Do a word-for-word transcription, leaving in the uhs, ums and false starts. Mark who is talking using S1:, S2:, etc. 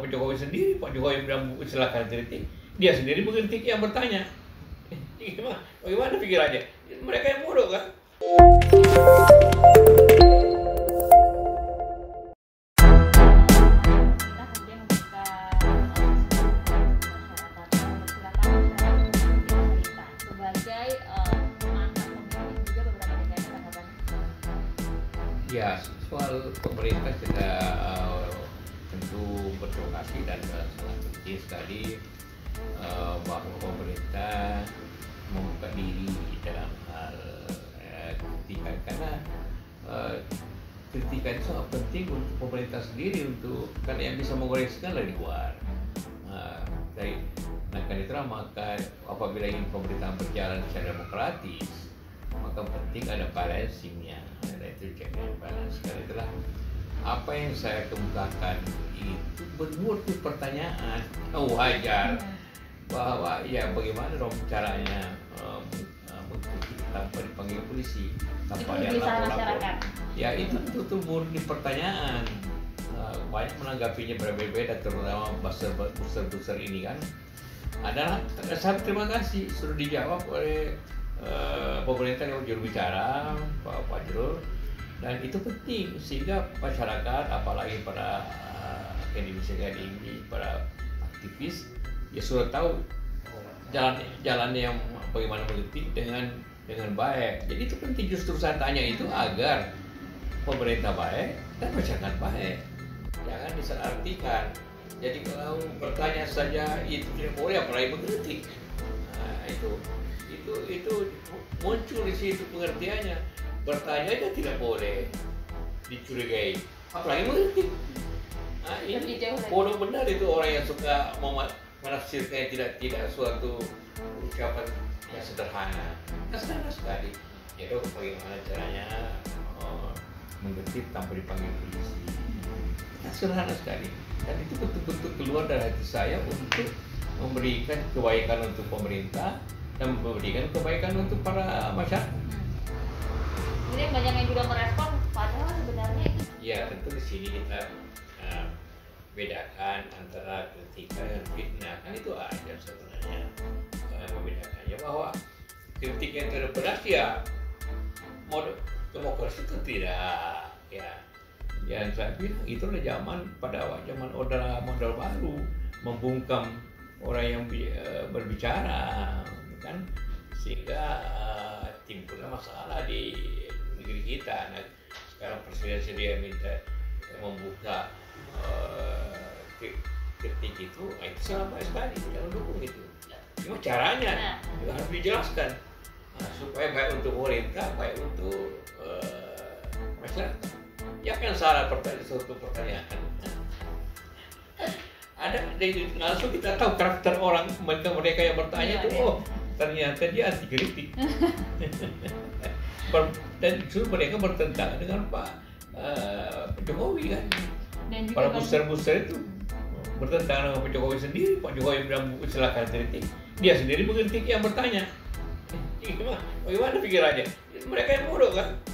S1: Pak Jokowi sendiri. Pak Jokowi bilang silakan kritik, dia sendiri mengkritik yang bertanya. Gimana? Bagaimana pikirannya? Mereka yang bodoh kan? Ya, soal pemerintah kita uh, tentu berterima kasih dan uh, sangat penting sekali uh, bahwa pemerintah membuka diri dalam hal uh, kritikan, karena uh, kritikan itu sangat penting untuk pemerintah sendiri, untuk karena yang bisa mengoreksikan dari luar. Uh, dari, nah karena itulah maka apabila ingin pemerintahan berjalan secara demokratis, maka penting ada balancingnya, ada itu check and balance. Karena itulah apa yang saya kemukakan itu bermutu pertanyaan wajar bahwa ya bagaimana dong caranya um, mengkritik tanpa dipanggil polisi, tanpa ada lapor-lapor. Ya itu betul-betul murni pertanyaan. Uh, banyak menanggapinya berbeda-beda, terutama buzzer-buzzer ini kan. Adalah saya terima kasih sudah dijawab oleh Uh, pemerintah lewat juru bicara Pak Fajrul, dan itu penting sehingga masyarakat, apalagi para uh, akademisi akademisi, para aktivis ya sudah tahu jalan jalannya yang bagaimana mengkritik dengan dengan baik. Jadi itu penting, justru saya tanya itu agar pemerintah baik dan masyarakat baik, jangan disalahartikan. Jadi kalau bertanya saja itu tidak boleh, apalagi mengkritik. Nah, itu itu itu muncul di situ pengertiannya. Bertanya aja tidak boleh dicurigai, apalagi mengkritik. Nah, ini bodoh benar itu orang yang suka menafsirkan tidak tidak suatu ucapan yang sederhana. Nah, sederhana sekali. Jadi bagaimana caranya oh, mengkritik tanpa dipanggil polisi? Nah, sederhana sekali. Dan itu betul-betul keluar dari hati saya untuk memberikan kebaikan untuk pemerintah dan memberikan kebaikan untuk para masyarakat.
S2: Ini banyak yang juga merespon, padahal sebenarnya itu.
S1: Ya tentu di sini kita uh, bedakan antara kritikan dan fitnah, kan itu aja sebenarnya uh, membedakannya, bahwa kritik yang terberat ya mode demokrasi itu tidak ya. Yang saya bilang itulah zaman pada zaman order model baru, membungkam orang yang uh, berbicara kan, sehingga uh, timbullah masalah di negeri kita. Nah, sekarang presiden sendiri minta membuka uh, kritik itu, nah, itu sangat baik sekali, jangan dukung itu. Cuma caranya juga harus dijelaskan, nah, supaya baik untuk pemerintah, baik untuk uh, masyarakat. Ya yang salah pertanyaan suatu pertanyaan. Ada langsung kita tahu karakter orang mereka mereka yang bertanya itu, ya, oh ternyata dia anti kritik. Dan justru mereka bertentangan dengan Pak uh, Jokowi kan. Dan para booster-booster itu bertentangan dengan Pak Jokowi sendiri. Pak Jokowi bilang silakan kritik, dia sendiri mengkritik yang bertanya. Gimana? Bagaimana pikirannya? Mereka yang bodoh kan?